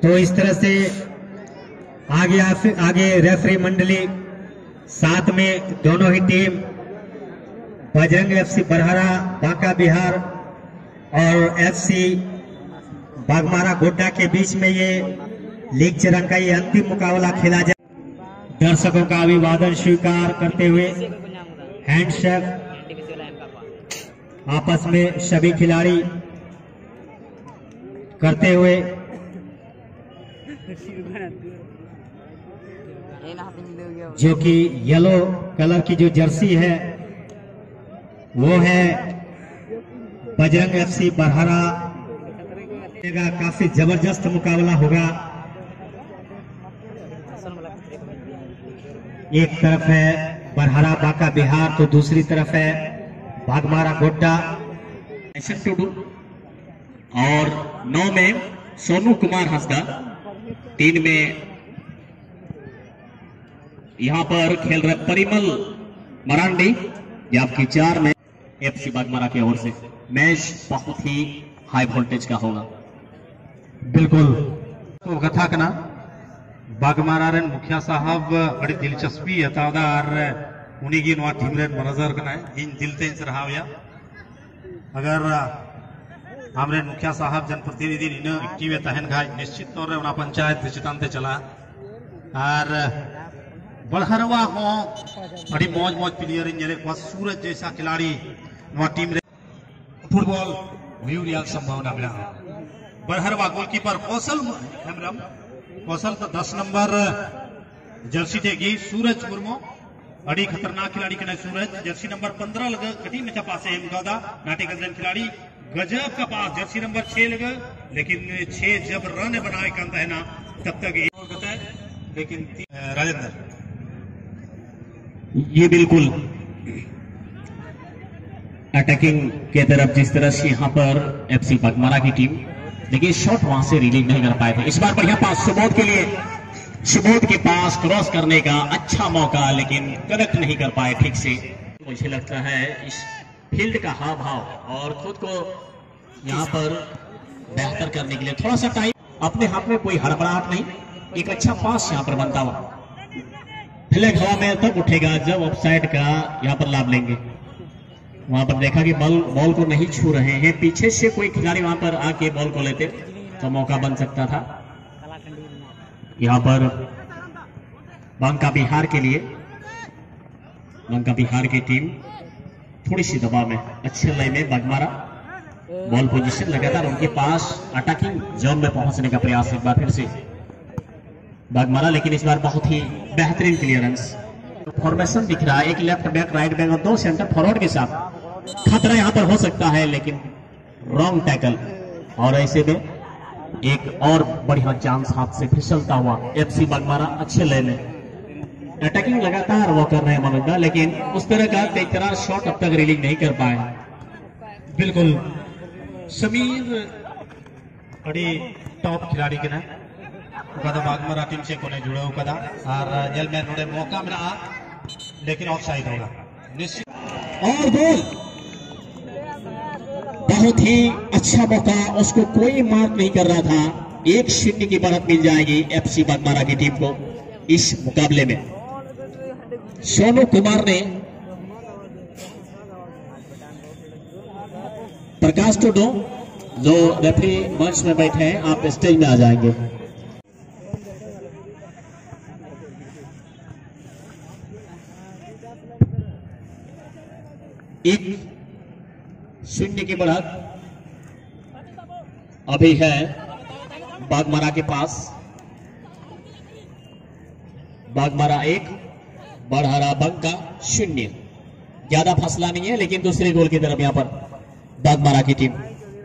तो इस तरह से आगे रेफरी मंडली, साथ में दोनों ही टीम बजरंग एफसी बरहरा बांका बिहार और एफसी बागमारा गोड्डा के बीच में ये लीग चरण का ये अंतिम मुकाबला खेला जाए। दर्शकों का अभिवादन स्वीकार करते हुए हैंडशेक आपस में सभी खिलाड़ी करते हुए जो कि येलो कलर की जो जर्सी है वो है बजरंग एफसी बरहरा। काफी जबरदस्त मुकाबला होगा। एक तरफ है बरहरा बांका बिहार तो दूसरी तरफ है बागमारा गोड्डा। टुडू और 9 में सोनू कुमार हंसदा, 3 में यहां पर खेल रहे परिमल मरांडी, जबकि 4 में एफसी बागमारा की ओर से। मैच बहुत ही हाई वोल्टेज का होगा। बिल्कुल तो कथा कना बागमारा रेन मुखिया साहब बड़ी दिलचस्पी हतादार उन्हीं की नवा टीम रेन मनजर कना इन दिलते इन रहा। अगर हमरे मुखिया साहब जनप्रतिनिधि इन एक्टिव तहन खाए निश्चित तौर रे पंचायत चितानते चला और बड़हरवा हो बड़ी मौज मौज प्लेयर इन जरे सूरज जैसा खिलाड़ी नवा टीम रे फुटबॉल व्यूरिया संभावना मिला। बरहरवा गोलकीपर कौशल हेमरम कौशल तो 10 नंबर जर्सी देगी सूरज मुर्मू, बड़ी खतरनाक खिलाड़ी के सूरज। जर्सी नंबर 15 लगा कटी में पास है मुकादा नाटे गजन खिलाड़ी गजब का पास जर्सी नंबर 6 लगा, लेकिन 6 जब रन बनाए कहता है ना तब तक लेकिन राजेंद्र ये बिल्कुल अटैकिंग के तरफ जिस तरह से यहां पर एफसी बागमारा की टीम, देखिए शॉट वहां से रिलीज नहीं कर पाए थे। इस बार बढ़िया पास सुबोध के लिए, सुबोध के पास क्रॉस करने का अच्छा मौका, लेकिन कनेक्ट नहीं कर पाए ठीक से। मुझे लगता है इस फील्ड का हाव भाव और खुद को यहां पर बेहतर करने के लिए थोड़ा सा टाइम, अपने हाथ में कोई हड़बड़ाहट नहीं, एक अच्छा पास यहां पर बनता हुआ। फ्लैग हवा में तब उठेगा जब ऑफसाइड का यहां पर लाभ लेंगे। वहां पर देखा कि बॉल को नहीं छू रहे हैं, पीछे से कोई खिलाड़ी वहां पर आके बॉल को लेते तो मौका बन सकता था। यहां पर बांका बिहार के लिए, बांका बिहार की टीम थोड़ी सी दबाव में, अच्छे लय में बागमारा बॉल पोजीशन लगातार उनके पास अटैकिंग जोन में पहुंचने का प्रयास एक बार फिर से बागमारा, लेकिन इस बार बहुत ही बेहतरीन क्लियरेंस। फॉर्मेशन दिख रहा है, एक लेफ्ट बैक, राइट बैक और 2 सेंटर फॉरवर्ड के साथ। खतरा यहां पर हो सकता है लेकिन रॉन्ग टैकल, और ऐसे में एक और बढ़िया चांस हाथ से फिसलता हुआ। एफसी बागमारा अच्छे लय में अटैकिंग लगातार वो कर रहे हैं मनोज, लेकिन उस तरह का बेकरार शॉट अब तक रिलीज नहीं कर पाए। बिल्कुल समीर बड़ी टॉप खिलाड़ी के ना बागमारा टीम से कोने जुड़े कदा और जेल में थोड़े मौका मिला लेकिन ऑफ साइड होगा निश्चित। और गोल, बहुत ही अच्छा मौका, उसको कोई मार्क नहीं कर रहा था। 1-0 की बढ़त मिल जाएगी एफसी बागमारा की टीम को इस मुकाबले में। सोनू कुमार ने, प्रकाश टुडू जो रेफरी मंच में बैठे हैं, आप स्टेज में आ जाएंगे। एक 0 की बढ़त अभी है बागमारा के पास। बागमारा 1, बरहरा बांका 0। ज्यादा फासला नहीं है, लेकिन दूसरे गोल की तरफ यहां पर बागमारा की टीम।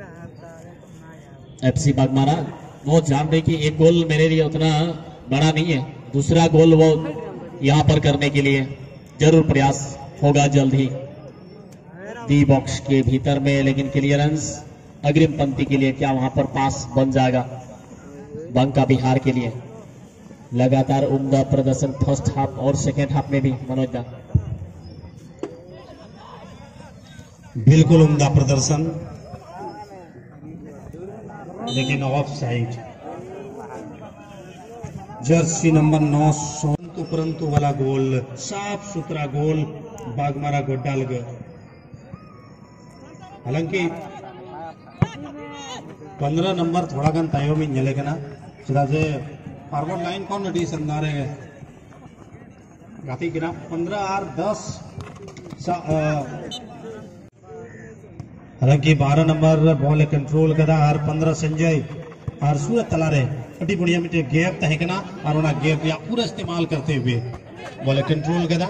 एफसी बागमारा वो जान रही कि एक गोल मेरे लिए उतना बड़ा नहीं है, दूसरा गोल वो यहां पर करने के लिए जरूर प्रयास होगा जल्द ही डी बॉक्स के भीतर में। लेकिन क्लियरेंस अग्रिम पंक्ति के लिए क्या वहां पर पास बन जाएगा बांका बिहार के लिए। लगातार उम्दा प्रदर्शन फर्स्ट हाफ और सेकेंड हाफ में भी मनोज दा, बिल्कुल उम्दा प्रदर्शन, लेकिन off side jersey number 9 Sontu परंतु वाला गोल, साफ सुथरा गोल बागमारा गोड्डा लगे। हालांकि 15 नंबर थोड़ा गन तायो में जले के ना चला जे फॉरवर्ड लाइन कौन नडी संदारे गाती के ना 15 और 10 हालांकि 12 नंबर बॉल कंट्रोल कदा और 15 संजय और सूरत तलारे अटी बढ़िया मिटे गैप तहे के ना और उना गैप या पूरा इस्तेमाल करते हुए बॉल कंट्रोल कदा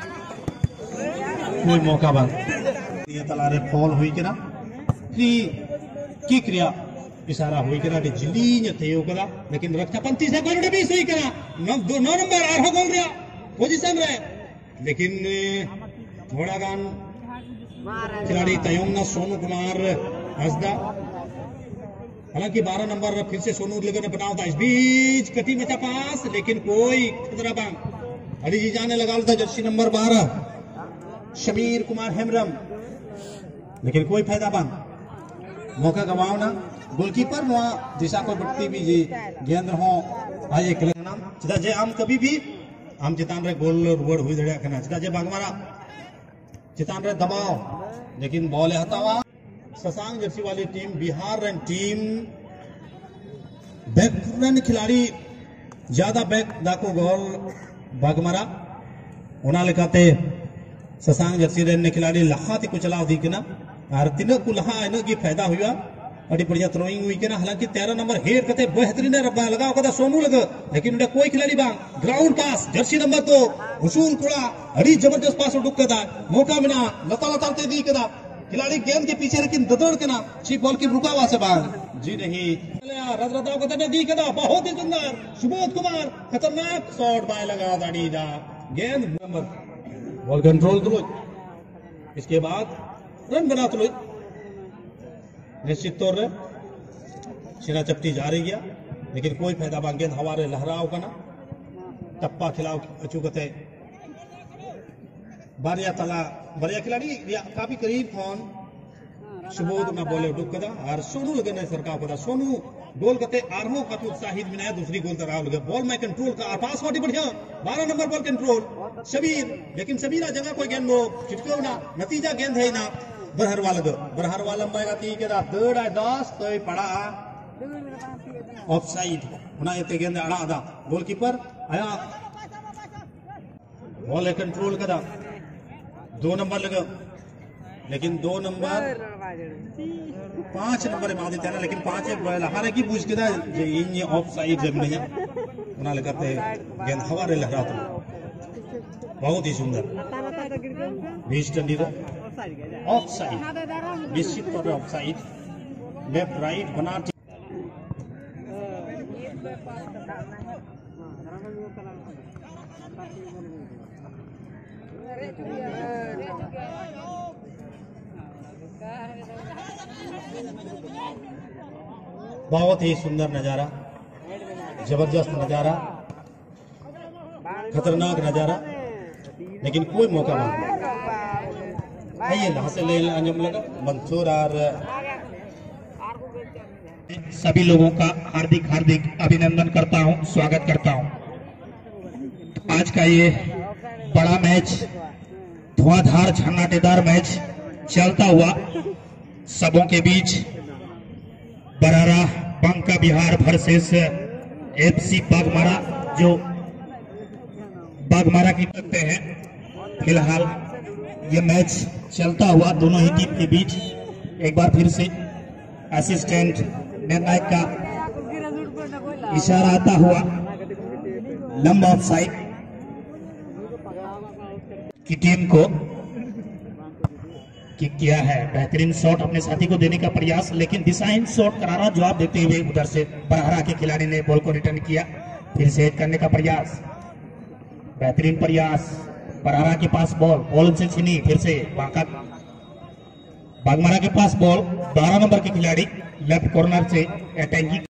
कोई मौका बंद ये तलारे फॉल हुई के ना फ्री की क्रिया इशारा हुई के ना कि जिली ने थयो कदा लेकिन रक्षा पंथी से गोल भी सही करा 9 नंबर आर हो गोल रिया पोजीशन रहे लेकिन थोड़ा गान खिलाड़ी तयंग सोनू कुमार हंसदा। हालांकि 12 नंबर फिर से सोनू लगे ने बनावता इस बीच कटी बचा पास लेकिन कोई खतरा बांग अली जी जाने लगा था जर्सी नंबर 12 शमीर कुमार हेमरम लेकिन कोई फायदा बांग मौका गवाओ ना गोलकीपर वहां दिशा को बढ़ती भी जी गेंद हो आए नाम चिता जे आम कभी भी आम चितान रे गोल रुवड़ हुई धड़िया करना चिता जे बागमारा चितान रे दबाव लेकिन बॉल हटावा ससांग जर्सी वाली team Bihar run team back run खिलाड़ी ज्यादा बैक दाको गोल बागमारा उना लिखाते ससांग जर्सी रन ने खिलाड़ी लहाती को चलाव दी के ना और तीनों को लहा इन की फायदा हुआ अड़ी बढ़िया थ्रोइंग हुई के ना। हालांकि 13 नंबर हेड करते बेहतरीन रब्बा लगाओ कदा सोनू लगे लेकिन उन्हें कोई खिलाड़ी बांग ground pass jersey number 2 Husul Koda अड़ी जबरदस्त पास उड़ कदा मौका मिला लता लताते दी कदा खिलाड़ी गेंद के पीछे लेकिन ददड़ के ना छी बॉल की रुका हुआ से बांग जी नहीं रजरदाव कदा ने दी कदा बहुत ही सुंदर सुबोध कुमार खतरनाक शॉट बाय लगा दाड़ी दा गेंद नंबर बॉल कंट्रोल करो इसके बाद रन बना तो निश्चित तौर पर सिरा चपटी जा रही गया लेकिन कोई फायदा बांग गेंद हवारे लहराओ का ना टप्पा खिलाओ अचूकते बारिया तला बारिया खिलाड़ी काफी करीब फोन सुबोध में बोले डुक कदा और सोनू लगे ने सरकार कदा सोनू गोल करते आर्मो का तो उत्साहित बनाया दूसरी गोल तराव लगे बॉल में कंट्रोल का पास वाटी बढ़िया 12 नंबर बॉल कंट्रोल शबीर लेकिन शबीर जगह कोई गेंद वो चिटको ना नतीजा गेंद है ना बरहर वाला मैं ती के दा दड़ 10 तो पड़ा ऑफसाइड उना ये गेंद अड़ा दा गोलकीपर आया बॉल कंट्रोल कदा 2 नंबर लगा लेकिन 2 नंबर 5 नंबर मादी तेना लेकिन 5 हारे की पूछ के दा ये ऑफसाइड जब नहीं उना लगाते गेंद हवारे लहरा बहुत ही सुंदर बीच टंडी ऑफसाइड निश्चित तौर पर ऑफसाइड लेफ्ट राइट बना बहुत ही सुंदर नजारा जबरदस्त नजारा खतरनाक नजारा लेकिन कोई मौका नहीं आइए हासिल अंजुम लगा मंसूर और सभी लोगों का हार्दिक हार्दिक अभिनंदन करता हूं स्वागत करता हूं। आज का ये बड़ा मैच धुआंधार झन्नाटेदार मैच चलता हुआ सबों के बीच बरारा बांका बिहार वर्सेस एफसी बागमारा जो बागमारा की सकते हैं। फिलहाल ये मैच चलता हुआ दोनों ही टीम के बीच एक बार फिर से असिस्टेंट निर्णायक का इशारा आता हुआ लंबा ऑफसाइड की टीम को किक किया है। बेहतरीन शॉट अपने साथी को देने का प्रयास लेकिन डिजाइन शॉट करारा जवाब देते हुए उधर से बरहरा के खिलाड़ी ने बॉल को रिटर्न किया। फिर से हिट करने का प्रयास बेहतरीन प्रयास बरहरा के पास बॉल से छीनी फिर से बागमारा के पास बॉल 12 नंबर के खिलाड़ी लेफ्ट कॉर्नर से अटैकिंग